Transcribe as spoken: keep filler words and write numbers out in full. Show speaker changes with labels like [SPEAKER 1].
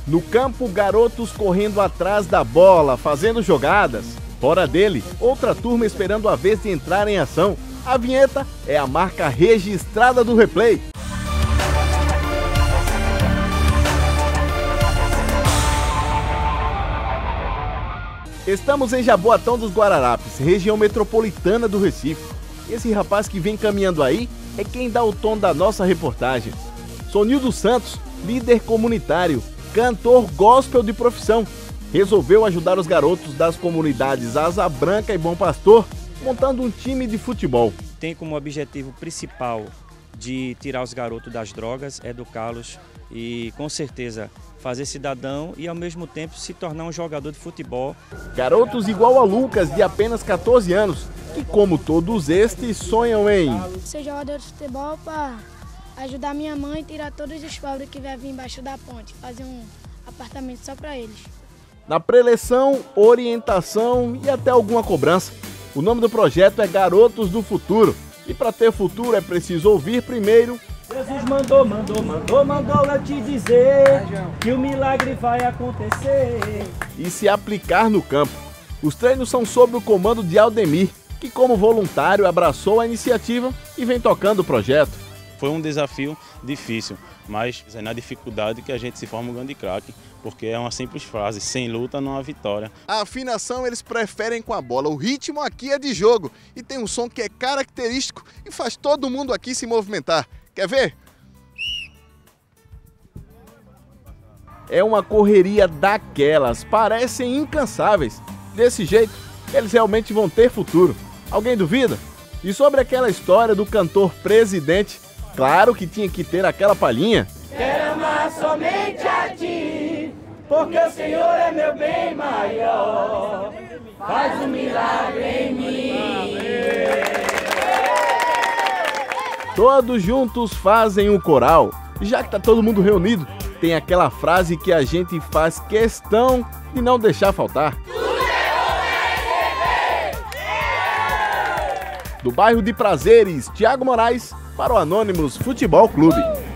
[SPEAKER 1] No campo, garotos correndo atrás da bola, fazendo jogadas. Fora dele, outra turma esperando a vez de entrar em ação. A vinheta é a marca registrada do replay. Estamos em Jaboatão dos Guararapes, região metropolitana do Recife. Esse rapaz que vem caminhando aí é quem dá o tom da nossa reportagem. Sonildo Santos, líder comunitário, cantor gospel de profissão, resolveu ajudar os garotos das comunidades Asa Branca e Bom Pastor, montando um time de futebol.
[SPEAKER 2] Tem como objetivo principal de tirar os garotos das drogas, educá-los e, com certeza, fazer cidadão e, ao mesmo tempo, se tornar um jogador de futebol.
[SPEAKER 1] Garotos igual a Lucas, de apenas quatorze anos, que, como todos estes, sonham em
[SPEAKER 3] ser jogador de futebol para ajudar minha mãe e tirar todos os pobres que vai vir embaixo da ponte, fazer um apartamento só para eles.
[SPEAKER 1] Na preleção, orientação e até alguma cobrança. O nome do projeto é Garotos do Futuro. E para ter futuro é preciso ouvir primeiro.
[SPEAKER 4] Jesus mandou, mandou, mandou, mandou eu te dizer que o milagre vai acontecer.
[SPEAKER 1] E se aplicar no campo. Os treinos são sob o comando de Aldemir, que como voluntário abraçou a iniciativa e vem tocando o projeto.
[SPEAKER 5] Foi um desafio difícil, mas é na dificuldade que a gente se forma um grande craque, porque é uma simples frase, sem luta não há vitória.
[SPEAKER 1] A afinação eles preferem com a bola, o ritmo aqui é de jogo e tem um som que é característico e faz todo mundo aqui se movimentar. Quer ver? É uma correria daquelas, parecem incansáveis. Desse jeito, eles realmente vão ter futuro. Alguém duvida? E sobre aquela história do cantor Presidente, claro que tinha que ter aquela palhinha.
[SPEAKER 4] Quero amar somente a ti, porque o Senhor é meu bem maior. Faz um milagre em mim.
[SPEAKER 1] Todos juntos fazem o coral. Já que tá todo mundo reunido, tem aquela frase que a gente faz questão de não deixar faltar. Do bairro de Prazeres, Thiago Moraes, para o Anônimos Futebol Clube.